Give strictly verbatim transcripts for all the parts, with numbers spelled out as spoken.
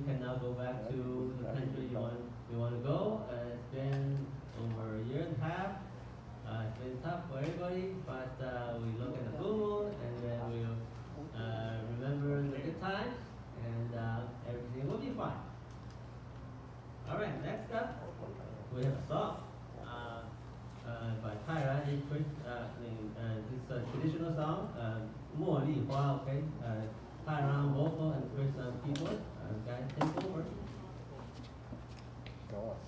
can now go back to the country you want you want to go. Uh, it's been over a year and a half. Uh, it's been tough for everybody, but uh, we look at the full moon and then we'll uh, remember the good times, and uh, everything will be fine. All right, next up, we have a song uh, uh, by Tairan. Uh, uh, this is a traditional song, uh, 茉莉花, okay? Uh, Tairan vocal and Chris on keyboard. Uh, guys, take over. Go on.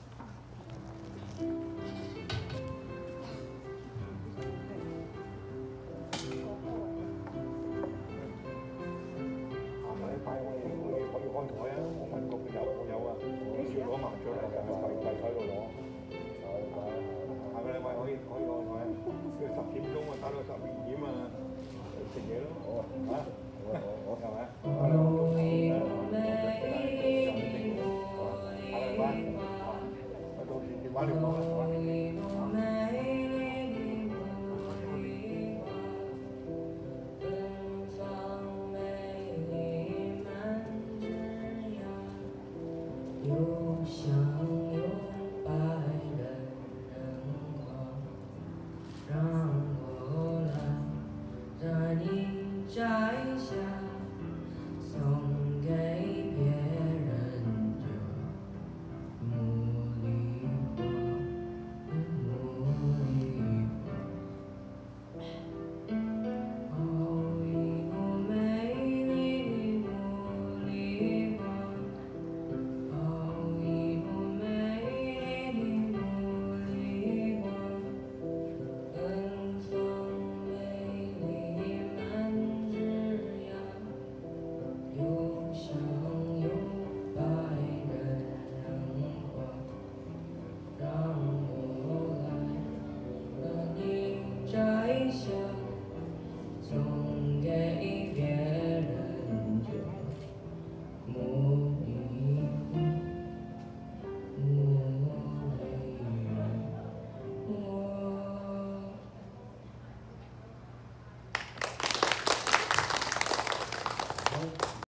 開台啊！我問局有冇有啊？我要攞麻雀啊，櫃櫃台度攞。下個禮拜可以可以開台啊！要十點鐘啊，打到十二點啊，食嘢咯。好啊，嚇！好啊，好，係咪？